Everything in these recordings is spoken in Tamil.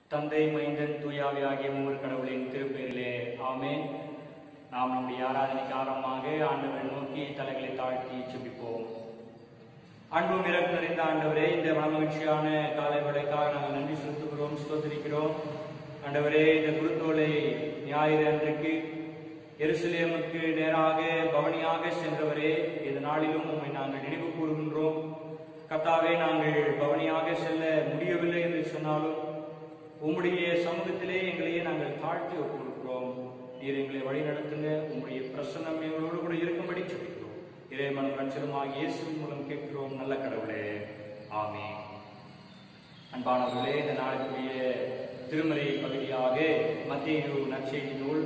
தந்தை, மைந்தன், தூயாவி ஆகிய மூவர் கடவுளின் திருப்பெயரிலே ஆமென். நாம் நம்முடைய ஆராதனைக்கு ஆரம்பமாக ஆண்டவரை நோக்கி தலைகளை தாழ்த்தி செபிப்போம். அன்பும் இறப்பு நிறைந்த ஆண்டவரே, இந்த மகிழ்ச்சியான காலை வேளைக்காக நாங்கள் நன்றி செலுத்துகிறோம், ஸ்தோத்திரிக்கிறோம். ஆண்டவரே, இந்த குருத்தோலை ஞாயிறு அன்றைக்கு எருசலேமுக்கு நேராக பவனியாக சென்றவரே, இந்த நாளிலும் உம்மை நாங்கள் நினைவு கூறுகின்றோம். கர்த்தாவே, நாங்கள் பவனியாக செல்ல முடியவில்லை என்று சொன்னாலும் உம்முடைய சமூகத்திலே எங்களையே நாங்கள் தாழ்த்தி ஒப்புக்கொடுக்கிறோம். நீர் எங்களை வழி நடத்துங்க. உம்முடைய பிரசன்னம் எங்களோடு கூட இருக்கும்படி சொல்லிக்கிறோம். இறைவன் ரட்சகருமாகிய இயேசுவின் மூலம் கேட்கிறோம் நல்ல கடவுளே, ஆமென். அன்பானவர்களே, இந்த நாளுக்குரிய திருமறை பகுதியாக மத்தேயு நற்செய்தி நூல்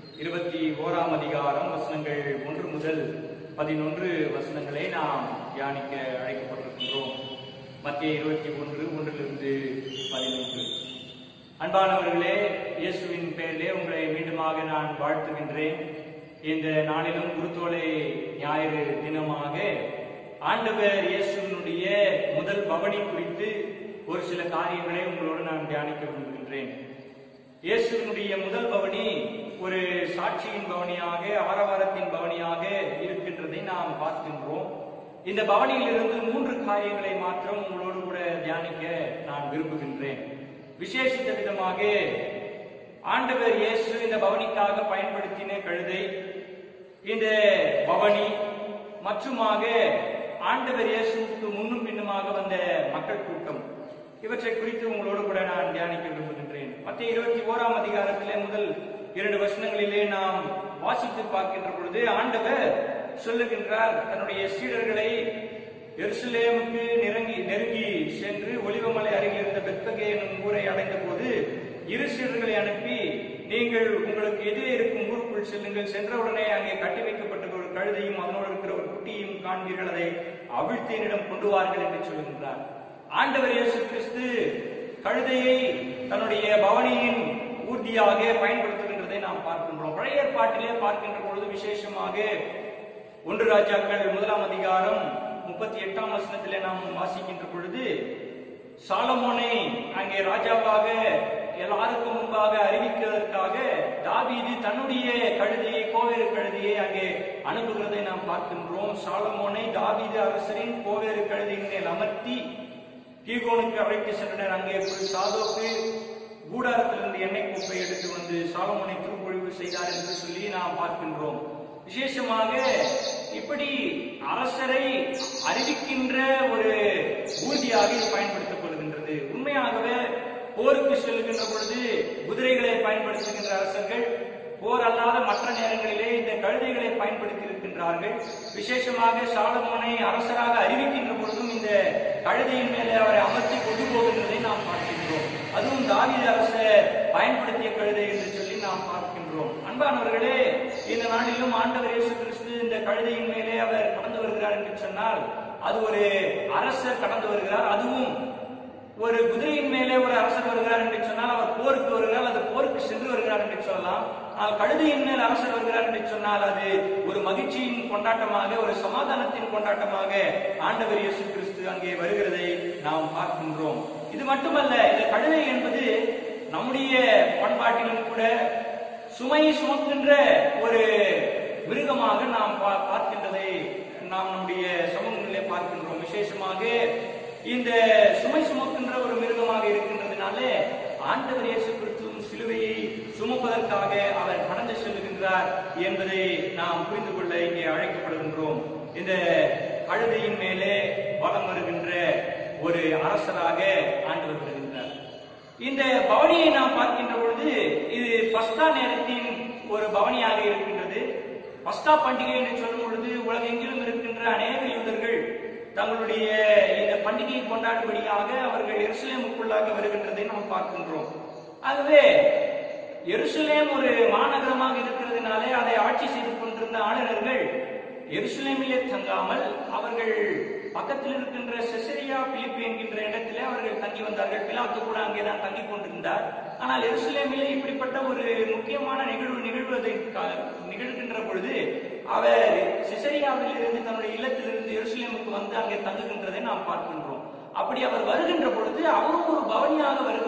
21ஆம் அதிகாரம் வசனங்கள் 1 முதல் 11 வசனங்களை நாம் தியானிக்க அழைக்கப்பட்டிருக்கின்றோம். மத்தேயு 21 1 11. அன்பானவர்களே, இயேசுவின் பெயரிலே உங்களை மீண்டுமாக நான் வாழ்த்துகின்றேன். இந்த நாளிலும் குருத்தோலை ஞாயிறு தினமாக ஆண்டவர் இயேசுவினுடைய முதல் பவனி குறித்து ஒரு சில காரியங்களை உங்களோடு நான் தியானிக்க விரும்புகின்றேன். இயேசுவினுடைய முதல் பவனி ஒரு சாட்சியின் பவனியாக, ஆரவாரத்தின் பவனியாக இருக்கின்றதை நாம் பார்க்கின்றோம். இந்த பவனியிலிருந்து 3 காரியங்களை மாத்திரம் உங்களோடு கூட தியானிக்க நான் விரும்புகின்றேன். விசேஷித்த விதமாக ஆண்டவர் இயேசு இந்த பவனிக்காக பயன்படுத்தின கழுதை, இந்த பவனி மற்றுமாக ஆண்டவர் இயேசுவுக்கு முன்னும் பின்னுமாக வந்த மக்கள் கூட்டம், இவற்றை குறித்து உங்களோடு கூட நான் தியானிக்க விரும்புகின்றேன். மத்தேயு 21ஆம் அதிகாரத்திலே முதல் 2 வசனங்களிலே நாம் வாசித்து பார்க்கின்ற பொழுது ஆண்டவர் சொல்லுகின்றார், தன்னுடைய சீடர்களை எருசலேமுக்கு நெருங்கி சென்று ஒலிவமலை அருகில் இருந்த பெத்பகே என்னும் ஊரை அடைந்த போது 2 சீடர்களை அனுப்பி, நீங்கள் உங்களுக்கு எதிரே இருக்கும் ஊருக்குள் செல்லுங்கள். சென்றவுடனே அங்கே கட்டி வைக்கப்பட்ட ஒரு கழுதையும் அதனோடு இருக்கிற ஒரு குட்டியையும் காண்பீர்கள், அதை அவிழ்த்து என்னிடம் கொண்டு வார்கள் என்று சொல்லுகின்றார். ஆண்டவர் இயேசு கிறிஸ்து கழுதையை தன்னுடைய பவனியின் ஊர்தியாக பயன்படுத்துகின்றதை நாம் பார்க்கின்றோம். பழைய ஏற்பாட்டிலே பார்க்கின்ற பொழுது விசேஷமாக 1 ராஜாக்கள் 1ஆம் அதிகாரம் 38ஆம் வசனத்திலே நாம் வாசிக்கின்ற பொழுது, சாலமோனை அங்கே ராஜாவாக எல்லாருக்கும் முன்பாக அறிவிக்கிறதற்காக தாவீது தன்னுடைய கழுதையை, கோவேறு கழுதையை அங்கே அனுப்புகிறதை நாம் பார்க்கின்றோம். சாலமோனை தாவீது அரசரின் கோவேறு கழுதையின் மேல் அமர்த்தி கீகோனுக்கு அழைத்து சென்றனர். அங்கே சாதோக்கு கூடாரத்திலிருந்து எண்ணெய் கோப்பை எடுத்து வந்து சாலமோனை திருப்பொழிவு செய்தார் என்று சொல்லி நாம் பார்க்கின்றோம். விசேஷமாக இப்படி அரசரை அறிவிக்கின்ற ஒரு ஊர்தியாக இது பயன்படுத்தப்படுகின்றது. உண்மையாகவே போருக்கு செல்கின்ற பொழுது குதிரைகளை பயன்படுத்துகின்ற அரசர்கள் போர் அல்லாத மற்ற நேரங்களிலே இந்த கழுதைகளை பயன்படுத்தி இருக்கின்றார்கள். விசேஷமாக சாலமோனை அரசராக அறிவிக்கின்ற பொழுதும் இந்த கழுதையின் மேலே அவரை அமர்த்தி கொண்டு போகின்றதை நாம் பார்க்கின்றோம். அதுவும் தாவீது அரசர் பயன்படுத்திய கழுதை என்று சொல்லி நாம் பார்க்கின்றோம். அன்பானவர்களே, இந்த நாளிலும் ஆண்டவர் இயேசு கிறிஸ்து இந்த கழுதையின் மேலே அவர் கடந்து வருகிறார் என்று சொன்னால், அது ஒரு அரசர் கடந்து வருகிறார். அதுவும் ஒரு குதிரையின் மேலே ஒரு அரசர் வருகிறார் என்று சொன்னால் அவர் போருக்கு வருகிறார், அது போருக்கு சென்று வருகிறார் என்று சொல்லலாம். ஆனால் கழுதையின் மேல் அரசர் வருகிறார் என்று சொன்னால் அது ஒரு மகிழ்ச்சியின் கொண்டாட்டமாக, ஒரு சமாதானத்தின் கொண்டாட்டமாக ஆண்டவர் இயேசு கிறிஸ்து அங்கே வருகிறதை நாம் பார்க்கின்றோம். இது மட்டுமல்ல, இந்த கழுதை என்பது நம்முடைய பண்பாட்டிலும் கூட சுமை சுமக்கின்ற ஒரு மிருகமாக நாம் பார்க்கின்றதை நாம் நம்முடைய சமூகங்களிலே பார்க்கின்றோம். விசேஷமாக இந்த சுமை சுமக்கின்ற ஒரு மிருகமாக இருக்கின்றதுனாலே ஆண்டவர் இயேசு கிறிஸ்துவின் சிலுவையை சுமப்பதற்காக அவர் கடந்து செல்லுகின்றார் என்பதை நாம் புரிந்து கொள்ள இங்கே அழைக்கப்படுகின்றோம். இந்த கழுதையின் மேலே வலம் வருகின்ற ஒரு அரசராக ஆண்டவர் வருகின்றார். இந்த பவனியை நாம் பார்க்கின்ற பொழுது இது பஸ்கா நேரத்தின் ஒரு பவனியாக இருக்கின்றது. பஸ்கா பண்டிகை என்று சொல்லும் பொழுது உலகெங்கிலும் இருக்கின்ற அநேக யூதர்கள் தங்களுடைய இந்த பண்டிகையை கொண்டாடும்படியாக அவர்கள் எருசலேமுக்குள்ளாக வருகின்றதை நாம் பார்க்கின்றோம். ஆகவே எருசலேம் ஒரு மாநகரமாக இருக்கிறதுனாலே அதை ஆட்சி செய்து கொண்டிருந்த ஆளுநர்கள் எருசலேமிலே தங்காமல் அவர்கள் பக்கத்தில் இருக்கின்ற செசரியா பிலிப்பி என்கின்ற இடத்திலே அவர்கள் தங்கி வந்தார்கள். பிலாத்து கூட அங்கேதான் தங்கி கொண்டிருந்தார். ஆனால் எருசலேமிலே இப்படிப்பட்ட ஒரு முக்கியமான நிகழ்வு நிகழ்கின்ற பொழுது அவர் செசரியாவில் இருந்து தன்னுடைய இல்லத்திலிருந்து எருசலேமுக்கு வந்து அங்கே தங்குகின்றதை நாம் பார்க்கின்றோம். அப்படி அவர் வருகின்ற பொழுது அவரும் ஒரு பவனியாக வருகின்றார்.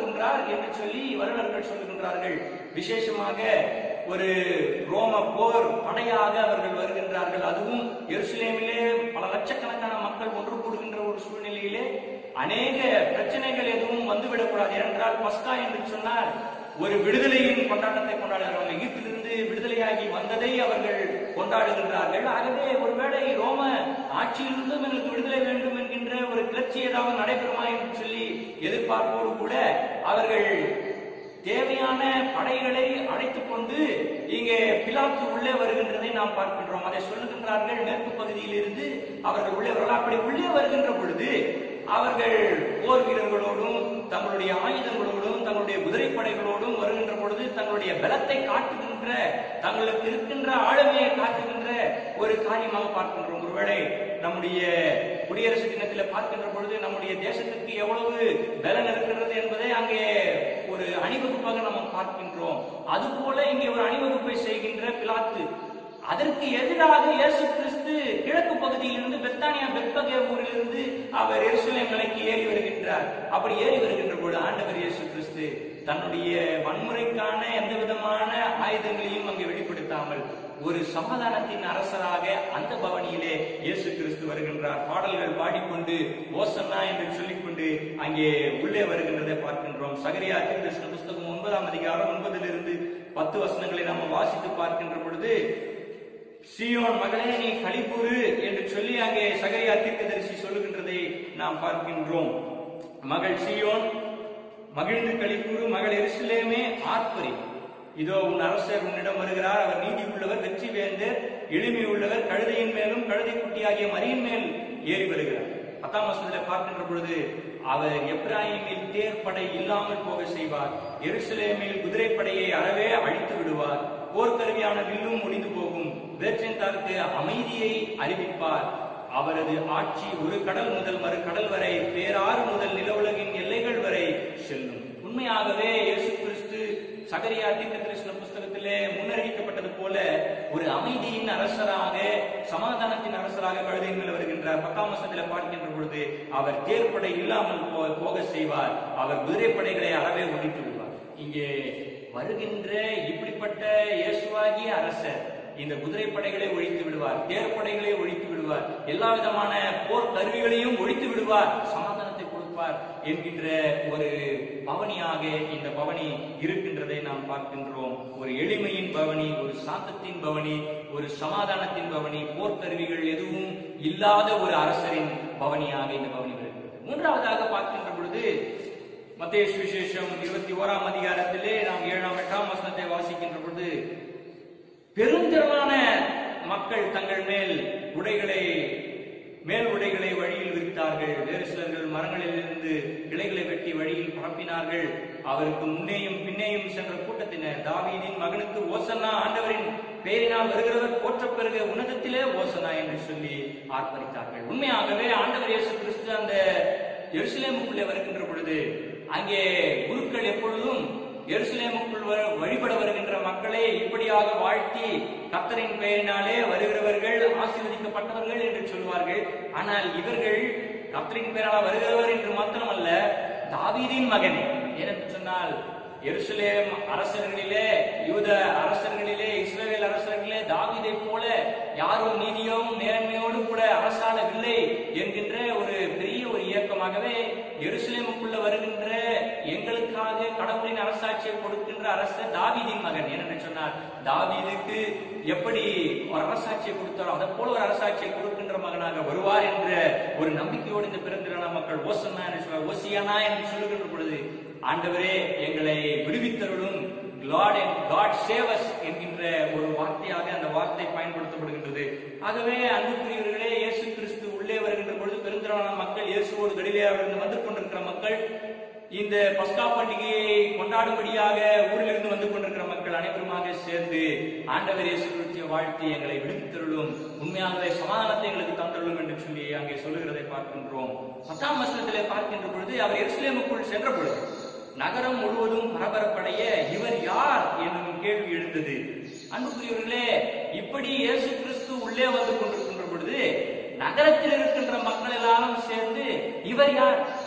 என்று சொல்லி வல்லுநர்கள் சொல்லுகின்றார்கள். விசேஷமாக ஒரு ரோம போர் படையாக அவர்கள் வருகின்றார்கள். அதுவும் எருசலேமிலே பல லட்சக்கணக்கான மக்கள் ஒன்று கூடுகின்ற ஒரு சூழ்நிலையிலே அநேக பிரச்சனைகள் எதுவும் வந்துவிடக்கூடாது. ஏனென்றால் பஸ்கா என்று சொன்னால் ஒரு விடுதலையின் கொண்டாட்டத்தை கொண்டாடுகிறார்கள். எகிப்திலிருந்து விடுதலையாகி வந்ததை அவர்கள் கொண்டாடுகின்றார்கள். ஆகவே ஒருவேளை ரோம ஆட்சியிலிருந்தும் எங்களுக்கு விடுதலை வேண்டும் என்கின்ற ஒரு கிளர்ச்சி ஏதாவது நடைபெறுமா என்று சொல்லி எதிர்பார்ப்போடு கூட அவர்கள் தேவையான படைகளை அழைத்துக் கொண்டு இங்கே பிலாத்து உள்ளே வருகின்றதை நாம் பார்க்கின்றோம். அதை சொல்லுகின்றார்கள். மேற்கு பகுதியில் இருந்து அவர்கள் உள்ளே வரலாம். அப்படி உள்ளே வருகின்ற பொழுது அவர்கள் போர் வீரர்களோடும் தங்களுடைய ஆயுதங்களோடும் தங்களுடைய குதிரைப்படைகளோடும் வருகின்ற பொழுது தங்களுடைய பலத்தை காட்டுகின்ற, தங்களுக்கு இருக்கின்ற ஆளுமையை காட்டுகின்ற ஒரு காரியமாக பார்க்கின்றோம். ஒருவேளை நம்முடைய குடியரசு தினத்தில் பார்க்கின்ற பொழுது நம்முடைய தேசத்திற்கு எவ்வளவு பலன் இருக்கிறது என்பதை அங்கே ஒரு அணிவகுப்பாக நம்ம பார்க்கின்றோம். அதுபோல இங்கே ஒரு அணிவகுப்பை செய்கின்ற பிலாத்து, அதற்கு எதிராக இயேசு கிறிஸ்து கிழக்கு பகுதியிலிருந்து பெத்தானியா பெத்பகே ஊரிலிருந்து அவர் எருசலேம் மலைக்கு ஏறி வருகின்றார். அப்படி ஏறி வருகின்ற பொழுது ஆண்டவர் இயேசு கிறிஸ்து தன்னுடைய வன்முறைக்கான எந்த விதமான ஆயுதங்களையும் அங்கே வெளிப்படுத்தாமல் ஒரு சமாதானத்தின் அரசராக அந்த பவனியிலே இயேசு கிறிஸ்து வருகின்றார். பாடல்கள் பாடிக்கொண்டு ஓசன்னா என்று சொல்லிக்கொண்டு அங்கே உள்ளே வருகின்றதை பார்க்கின்றோம். சகரியா தீர்க்கதரிசன புஸ்தகம் 9ஆம் அதிகாரம் 9லிருந்து 10 வசனங்களை நாம் வாசித்து பார்க்கின்ற பொழுது, சீயோன் மகளே நீ களிப்புறு என்று சொல்லி அங்கே சகரியா தீர்க்கதரிசி சொல்லுகின்றதை நாம் பார்க்கின்றோம். மகள் சீயோன் மகிழ்ந்து களிப்புறு, மகள் எருசலேமே ஆர்ப்பரி, இதோ உன் அரசர் உன்னிடம் வருகிறார். அவர் நீதி உள்ளவர், வெற்றி வேந்தர், எளிமை உள்ளவர், கழுதையின் மேலும் கழுதை குட்டியாகிய மரியின் மேல் ஏறி வருகிறார். 10ஆம் வசனத்தில் பார்க்கின்ற பொழுது, அவர் எப்ராயிமில் தேர்ப்படை இல்லாமல் போக செய்வார், எருசலேமில் குதிரைப்படையை அறவே அழித்து விடுவார், போர்க்கருவியான வில்லும் முடிந்து போகும், வேற்றந்தாருக்கு அமைதியை அறிவிப்பார். அவரது ஆட்சி ஒரு கடல் முதல் மறு கடல் வரை, பேராறு முதல் நிலவுலகின் எல்லைகள் வரை செல்லும். உண்மையாகவே இயேசு கிறிஸ்து சகரியா தீர்க்கதரிசன புஸ்தகத்திலே முன்னறிவிக்கப்பட்டது போல ஒரு அமைதியின் அரசராக, சமாதானத்தின் அரசராக கழுதையின் மேல் வருகின்றார். 10ஆம் வசனத்தில் பார்க்கின்ற பொழுது, அவர் தேர்ப்படை இல்லாமல் போக செய்வார், அவர் குதிரைப்படைகளை அறவே ஒழித்து விடுவார். இங்கே வருகின்ற இப்படிப்பட்ட இயேசுவாகிய அரசர் இந்த குதிரைப்படைகளை ஒழித்து விடுவார், தேர்ப்படைகளை ஒழித்து விடுவார், எல்லா விதமான போர் கருவிகளையும் ஒழித்து விடுவார், சமாதானத்தை கொடுப்பார் என்கின்ற ஒரு பவனியாக இந்த பவனி இருக்கின்றதை நாம் பார்க்கின்றோம். ஒரு எளிமையின் பவனி, ஒரு சாந்தத்தின் பவனி, ஒரு சமாதானத்தின் பவனி, போர்க்கருவிகள் எதுவும் இல்லாத ஒரு அரசரின் பவனியாக இந்த பவனி வருகிறது. மூன்றாவதாக பார்க்கின்ற பொழுது, மத்தேயு சுவிசேஷம் 21ஆம் அதிகாரத்திலே நாம் 7ஆம் 8ஆம் வசனத்தை வாசிக்கின்ற பொழுது, பெருந்திரளான மக்கள் தங்கள் மேல் உடைகளை வழியில் விரித்தார்கள், வேறு சிலர்கள் மரங்களிலிருந்து கிளைகளை வெட்டி வழியில் பரப்பினார்கள். அவருக்கு முன்னேயும் பின்னேயும் சென்ற கூட்டத்தினர், தாவீதின் மகனுக்கு ஓசன்னா, ஆண்டவரின் பெயரினால் வருகிறவர் போற்றப் பெறுக, உன்னதத்திலே ஓசன்னா என்று சொல்லி ஆர்ப்பரித்தார்கள். உண்மையாகவே ஆண்டவர் இயேசு கிறிஸ்து அந்த எருசலேமுக்குள்ளே வருகின்ற பொழுது அங்கே குருக்கள் எப்பொழுதும் எருசலேமுக்குள் வழிபட வருகின்ற மக்களை இப்படியாக வாழ்த்தி, கர்த்தரின் பெயரினாலே வருகிறவர்கள் ஆசீர்வதிக்கப்பட்டவர்கள் என்று சொல்வார்கள். ஆனால் இவர்கள் கர்த்தரின் பெயரால் வருகிறவர் என்று மாத்திரமல்ல, தாவீதின் மகன். ஏனென்று சொன்னால் எருசலேம் அரசர்களிலே, யூத அரசர்களிலே, இஸ்ரவேல் அரசர்களிலே தாவீதை போல யாரும் நீதியும் நேர்மையோடு கூட அரசாளவில்லை என்கின்ற ஒரு பெரிய ஒரு இயக்கமாகவே எருசலேமுக்குள்ள வருகின்ற எங்களுக்காக கடவுளின் அரசாட்சியை கொடுக்கின்ற அரசர் தாவீதின் மகன். ஏனென்று சொன்னால் தாவீதுக்கு எப்படி ஒரு அரசாட்சியை கொடுத்தாரோ அதை போல ஒரு அரசாட்சியை கொடுக்கின்ற மகனாக வருவார் என்ற ஒரு நம்பிக்கையோடு இந்த பிறந்திரான மக்கள் ஓசன்னா என்று சொல்வார், ஓசியானா என்று சொல்லுகின்ற பொழுது, ஆண்டவரே எங்களை விடுவித்தருளும், God save us என்கின்ற ஒரு வார்த்தையாக அந்த வார்த்தை பயன்படுத்தப்படுகின்றது. ஆகவே அன்புக்குரியவர்களே, இயேசு கிறிஸ்து உள்ளே வருகின்ற பொழுது பெருந்திரளான மக்கள், இயேசுவோடு கலிலேயாவிலிருந்து வந்து கொண்டிருக்கிற மக்கள், இந்த பஸ்கா பண்டிகையை கொண்டாடும்படியாக ஊரிலிருந்து வந்து கொண்டிருக்கிற மக்கள் அனைவருமாக சேர்ந்து ஆண்டவர் இயேசு கிறிஸ்துவை வாழ்த்தி எங்களை விடுவித்தருளும், உண்மையாகவே சமாதானத்தை எங்களுக்கு தந்தருளும் என்று சொல்லி அங்கே சொல்லுகிறதை பார்க்கின்றோம். 10ஆம் வசனத்திலே பார்க்கின்ற பொழுது, அவர் எருசலேமுக்குள் சென்ற பொழுது நகரம் முழுவதும் பரபரப்படைய இவர் யார் என்னும் கேள்வி எழுந்தது. அன்புக்குரியவர்களே, இப்படி இயேசு கிறிஸ்து உள்ளே வந்து கொண்டிருக்கின்ற பொழுது நகரத்தில் இருக்கின்ற மக்கள் எல்லாரும் சேர்ந்து இவர் யார்,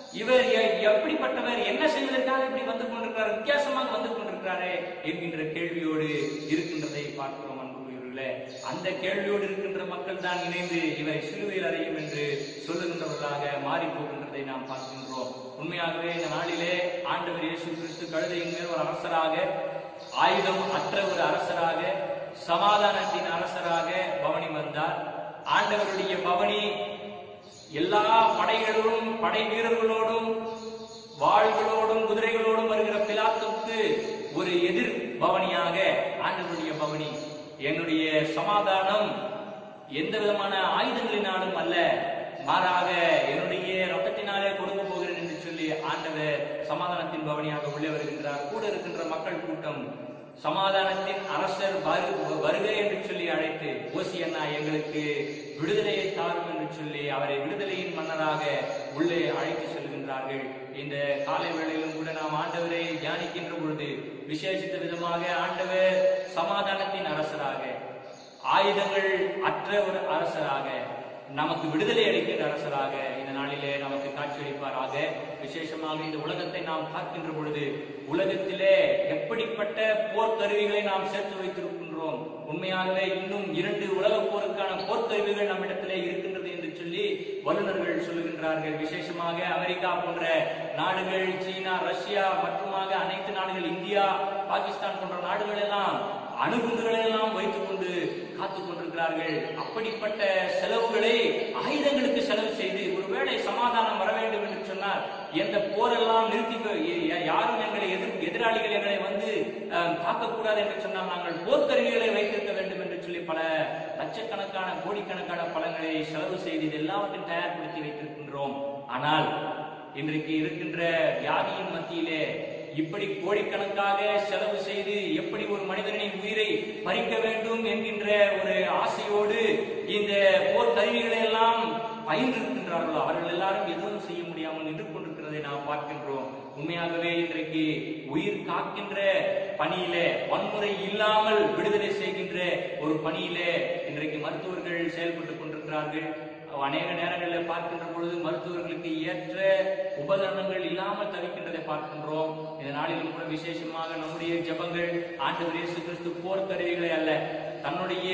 இவர் எப்படிப்பட்டவர், என்ன செய்வதற்காக இப்படி வந்து கொண்டிருக்கிறார், வித்தியாசமாக வந்து கொண்டிருக்கிறாரே என்கின்ற கேள்வியோடு இருக்கின்றதை பார்க்கிறோம் அன்புக்குரியவர்களே. அந்த கேள்வியோடு இருக்கின்ற மக்கள் தான் இணைந்து இவரை சிலுவையில் அறையும் என்று சொல்லுகின்றவர்களாக மாறி போகின்றதை நாம் பார்க்கின்றோம். உண்மையாகவே இந்த நாளிலே ஆண்டவர் இயேசு கிறிஸ்து கழுதையின் மேல் ஒரு அரசராக, ஆயுதம் அற்ற ஒரு அரசராக, சமாதானத்தின் அரசராக பவனி வந்தார். ஆண்டவருடைய பவனி எல்லா படைகளோடும், படை வீரர்களோடும், வாள்களோடும், குதிரைகளோடும் வருகிற பிலாத்துக்கு ஒரு எதிர் பவனியாக ஆண்டவருடைய பவனி. என்னுடைய சமாதானம் எந்த விதமான ஆயுதங்களினாலும் அல்ல, மாறாக என்னுடைய ரத்தத்தினாலே கொடுக்க போகிறேன் என்று சொல்லி ஆண்டவர் சமாதானத்தின் பவனியாக உள்ளே வருகின்றார். கூட இருக்கின்ற மக்கள் கூட்டம் சமாதானத்தின் அரசர் வருக என்று சொல்லி அழைத்து, ஓசியண்ணா எங்களுக்கு விடுதலையை தாரும் என்று சொல்லி அவரை விடுதலையின் மன்னராக உள்ளே அழைத்து செல்கின்றார்கள். இந்த காலை வேளையிலும் கூட நாம் ஆண்டவரை தியானிக்கின்ற பொழுது விசேஷித்த விதமாக ஆண்டவர் சமாதானத்தின் அரசராக, ஆயுதங்கள் அற்ற ஒரு அரசராக, நமக்கு விடுதலை அளிக்கின்ற அரசராக இந்த நாளிலே நமக்கு காட்சியளிப்பாராக. விசேஷமாக இந்த உலகத்தை நாம் பார்க்கின்ற பொழுது உலகத்திலே எப்படிப்பட்ட போர்க்கருவிகளை நாம் சேர்த்து வைத்திருக்கின்றோம். உண்மையாகவே இன்னும் 2 உலக போருக்கான போர்க்கருவிகள் நம்மிடத்திலே இருக்கின்றது என்று சொல்லி வல்லுநர்கள் சொல்லுகின்றார்கள். விசேஷமாக அமெரிக்கா போன்ற நாடுகள், சீனா, ரஷ்யா மற்றுமாக அனைத்து நாடுகள், இந்தியா, பாகிஸ்தான் போன்ற நாடுகள் எல்லாம் அணுகுண்டுகளை எல்லாம் வைத்துக் கொண்டு காத்துக் கொண்டிருக்கிறார்கள். அப்படிப்பட்ட செலவுகளை ஆயுதங்களுக்கு செலவு செய்து, ஒருவேளை சமாதானம் வர வேண்டும் என்று சொன்னால் எந்த போரெல்லாம் நிறுத்தி, யாரும் எங்களை எதிராளிகள் எங்களை வந்து தாக்கக்கூடாது என்று சொன்னால் நாங்கள் போர்க்கருவிகளை வைத்திருக்க வேண்டும் என்று சொல்லி பல லட்சக்கணக்கான, கோடிக்கணக்கான பலங்களை செலவு செய்து இது எல்லாவற்றையும் தயார்படுத்தி வைத்திருக்கின்றோம். ஆனால் இன்றைக்கு இருக்கின்ற வியாதியின் மத்தியிலே இப்படி கோடிக்கணக்காக செலவு செய்து எப்படி ஒரு மனிதனின் உயிரை பறிக்க வேண்டும் என்கின்ற ஒரு ஆசையோடு இந்த போர் கருவிகளை எல்லாம் பயின்றிருக்கின்றார்களோ அவர்கள் எல்லாரும் எதுவும் செய்ய முடியாமல் நின்று கொண்டிருக்கிறதை நாம் பார்க்கின்றோம். உண்மையாகவே இன்றைக்கு உயிர் காக்கின்ற பணியிலே, வன்முறை இல்லாமல் விடுதலை செய்கின்ற ஒரு பணியிலே இன்றைக்கு மருத்துவர்கள் செயல்பட்டுக் கொண்டிருக்கிறார்கள். அநேக நேரங்களில் பார்க்கின்ற பொழுது மருத்துவர்களுக்கு ஏற்ற உபகரணங்கள் இல்லாமல் தவிக்கின்றதை பார்க்கின்றோம். இந்த நாளிலும் கூட விசேஷமாக நம்முடைய ஜெபங்கள் ஆண்டவர் இயேசு கிறிஸ்து போர்க்கருவிகளை அல்ல, தன்னுடைய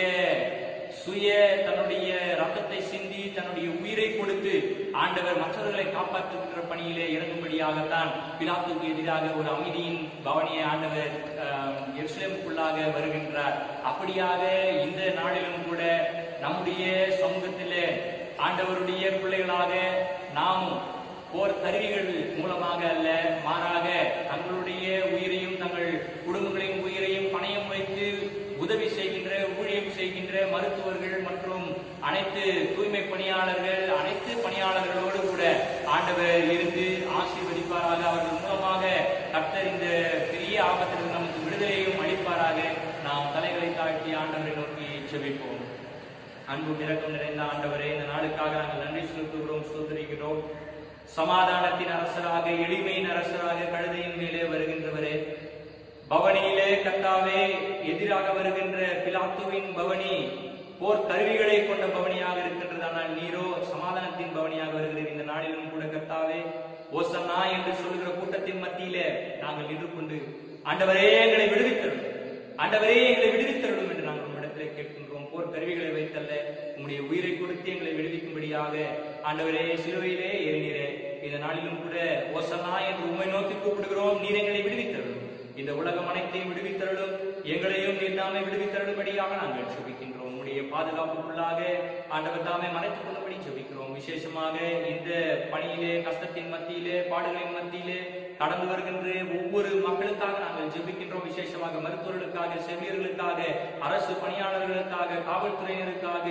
ரத்தத்தை சிந்தி தன்னுடைய உயிரை கொடுத்து ஆண்டவர் மற்றவர்களை காப்பாற்றுகின்ற பணியிலே இறங்கும்படியாகத்தான் பிலாத்துக்கு எதிராக ஒரு அமைதியின் பவனியை ஆண்டவர் எருசலேமுக்குள்ளாக வருகின்றார். அப்படியாக இந்த நாளிலும் கூட நம்முடைய சமூகத்திலே ஆண்டவருடைய பிள்ளைகளாக நாம் போர் கருவிகள் மூலமாக அல்ல, மாறாக தங்களுடைய உயிரையும் தங்கள் குடும்பங்களின் உயிரையும் பணயம் வைத்து உதவி செய்கின்ற, ஊழியம் செய்கின்ற மருத்துவர்கள் மற்றும் அனைத்து தூய்மை பணியாளர்கள், அனைத்து பணியாளர்களோடு கூட ஆண்டவர் இருந்து ஆசீர்வதிப்பாராக. அவர்கள் மூலமாக கர்த்தர் இந்த பெரிய ஆபத்திற்கு நமக்கு விடுதலையும் அளிப்பாராக. நாம் தலைகளை தாழ்த்தி ஆண்டவரை நோக்கி செபிப்போம். அன்பு இரக்கம் நிறைந்த ஆண்டவரே, இந்த நாளுக்காக நாங்கள் நன்றி செலுத்துகிறோம், ஸ்தோத்திரிக்கிறோம். சமாதானத்தின் அரசராக, எளிமையின் அரசராக கழுதையின் மேலே வருகின்றவரே, பவனியிலே கர்த்தாவே எதிராக வருகின்ற பிலாத்துவின் பவனி போர் கருவிகளை கொண்ட பவனியாக இருக்கின்றது. ஆனால் நீரோ சமாதானத்தின் பவனியாக வருகிறது. இந்த நாளிலும் கூட கர்த்தாவே ஓசன்னா என்று சொல்கிற கூட்டத்தின் மத்தியிலே நாங்கள் நின்று கொண்டு ஆண்டவரே எங்களை விடுவித்தரும், ஆண்டவரே எங்களை விடுவித்தரும் என்று நாங்கள் உம்மிடத்திலே கேட்கின்றோம். போர் கருவிகளை வைத்தல்ல, உம்முடைய உயிரை கொடுத்து எங்களை விடுவிக்கும்படியாக ஆண்டவரே சிலுவையிலே ஏறினீரே. இந்த நாளிலும் கூட ஓசன்னா என்று உம்மை நோக்கி கூப்பிடுகிறோம். நீர் எங்களை விடுவித்தரும், இந்த உலகம் அனைத்தையும் விடுவித்தருளும், எங்களையும் நீர் தாமே விடுவித்தருளும்படியாக நாங்கள் செபிக்கின்றோம். உம்முடைய பாதுகாப்புக்குள்ளாக ஆண்டவர் தாமே மறைத்துக் கொள்ளும்படி செபிக்கிறோம். விசேஷமாக இந்த பணியிலே, கஷ்டத்தின் மத்தியிலே, பாடுகளின் மத்தியிலே கடந்து வருகின்ற ஒவ்வொரு மக்களுக்காக நாங்கள் ஜெபிக்கின்றோம். விசேஷமாக மருத்துவர்களுக்காக, செவிலியர்களுக்காக, அரசு பணியாளர்களுக்காக, காவல்துறையினருக்காக,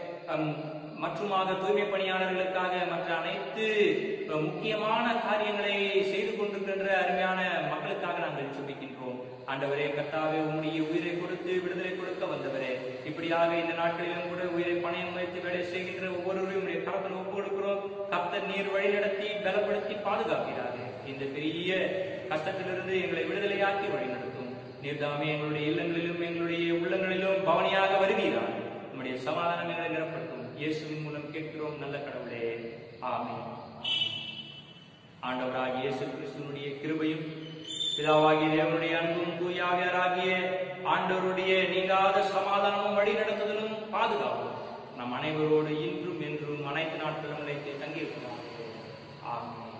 மற்றுமாக தூய்மை பணியாளர்களுக்காக, மற்ற அனைத்து முக்கியமான காரியங்களை செய்து கொண்டிருக்கின்ற அருமையான மக்களுக்காக நாங்கள் ஜெபிக்கின்றோம். ஆண்டவரே கர்த்தாவே, உம்முடைய உயிரை கொடுத்து விடுதலை கொடுக்க வந்தவரே, இப்படியாக இந்த நாட்களிலும் கூட உயிரை பணயம் வைத்து வேலை செய்கின்ற ஒவ்வொருவரையும் உடைய கரத்தில் ஒப்பு கொடுக்கிறோம். கர்த்தர் நீர் வழி நடத்தி பலப்படுத்தி பாதுகாக்கிறார்கள். இந்த பெரிய கஷ்டத்திலிருந்து எங்களை விடுதலையாக்கி வழி நடத்தும். நீர்தாமே எங்களுடைய இல்லங்களிலும் எங்களுடைய உள்ளங்களிலும் பவனியாக வருவீராக. நம்முடைய சமாதானம் எங்களை நிரப்பட்டும். இயேசுவின் மூலம் கேட்கிறோம் நல்ல கடவுளே, ஆமென். ஆண்டவராகிய இயேசு கிறிஸ்துவினுடைய கிருபையும் பிதாவாகிய தேவனுடைய அன்பும் தூயாவியராகிய ஆண்டவருடைய நீங்காத சமாதானமும் வழிநடத்துதலும் பாதுகாப்பும் நம் அனைவரோடு இன்றும் என்றும் அனைத்து நாட்களும் நிலைத்து தங்கியிருக்கிறார்கள். ஆமென்.